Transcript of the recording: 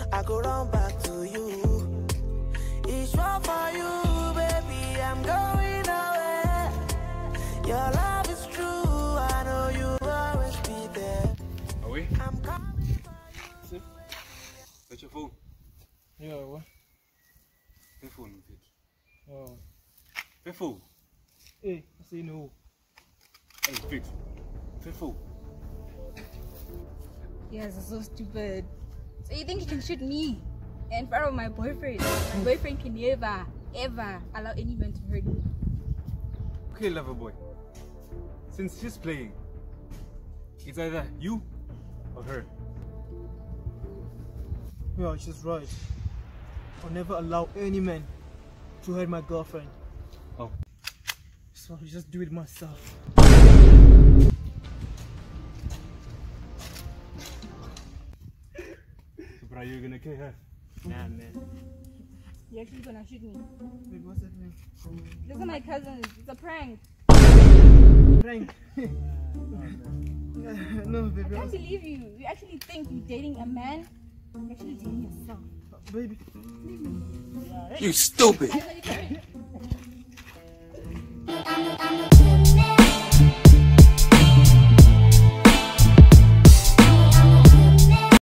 I go run back to you. It's wrong for you, baby. I'm going away. Your love is true. I know you will always be there. Are we? I'm coming for you. That's your phone. Yeah, what? Your phone, bitch. Oh. Your phone. Hey, I say no. Hey, fix. Your phone. You guys are so stupid. So you think you can shoot me in front of my boyfriend? My boyfriend can never, ever allow any man to hurt me. Okay, lover boy. Since she's playing, it's either you or her. Yeah, she's right. I'll never allow any man to hurt my girlfriend. Oh. So I'll just do it myself. But are you gonna kill her? Nah, man. You're actually gonna shoot me. Wait, what's happening? These are my cousins. It's a prank. Prank. No, baby. I can't believe you. You actually think you're dating a man? You're actually dating yourself. Baby. You stupid. Guys, are you coming?